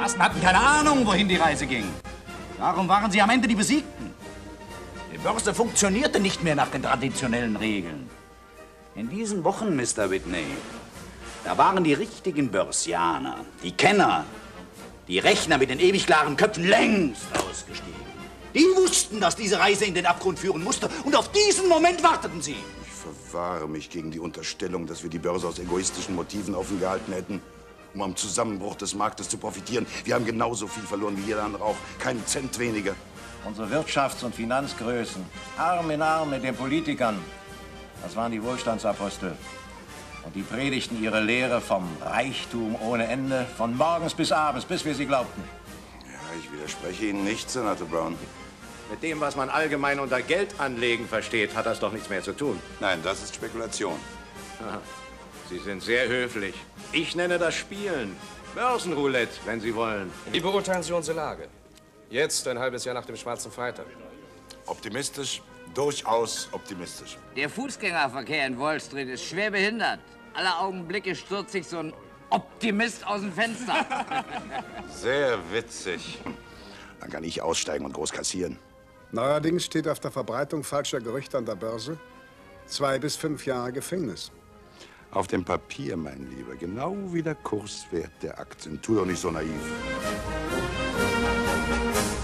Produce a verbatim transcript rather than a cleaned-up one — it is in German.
meisten hatten keine Ahnung, wohin die Reise ging. Warum waren sie am Ende die Besiegten? Die Börse funktionierte nicht mehr nach den traditionellen Regeln. In diesen Wochen, Mister Whitney, da waren die richtigen Börsianer, die Kenner, die Rechner mit den ewig klaren Köpfen längst ausgestiegen. Die wussten, dass diese Reise in den Abgrund führen musste, und auf diesen Moment warteten sie. Ich verwahre mich gegen die Unterstellung, dass wir die Börse aus egoistischen Motiven offen gehalten hätten, um am Zusammenbruch des Marktes zu profitieren. Wir haben genauso viel verloren wie jeder andere auch, keinen Cent weniger. Unsere Wirtschafts- und Finanzgrößen, Arm in Arm mit den Politikern, das waren die Wohlstandsapostel. Und die predigten ihre Lehre vom Reichtum ohne Ende, von morgens bis abends, bis wir sie glaubten. Ja, ich widerspreche Ihnen nicht, Senator Brown. Mit dem, was man allgemein unter Geldanlegen versteht, hat das doch nichts mehr zu tun. Nein, das ist Spekulation. Aha. Sie sind sehr höflich. Ich nenne das Spielen. Börsenroulette, wenn Sie wollen. Wie beurteilen Sie unsere Lage? Jetzt, ein halbes Jahr nach dem Schwarzen Freitag. Optimistisch, durchaus optimistisch. Der Fußgängerverkehr in Wall Street ist schwer behindert. Alle Augenblicke stürzt sich so ein Optimist aus dem Fenster. Sehr witzig. Dann kann ich aussteigen und groß kassieren. Neuerdings steht auf der Verbreitung falscher Gerüchte an der Börse zwei bis fünf Jahre Gefängnis. Auf dem Papier, mein Lieber, genau wie der Kurswert der Aktien. Tu doch nicht so naiv.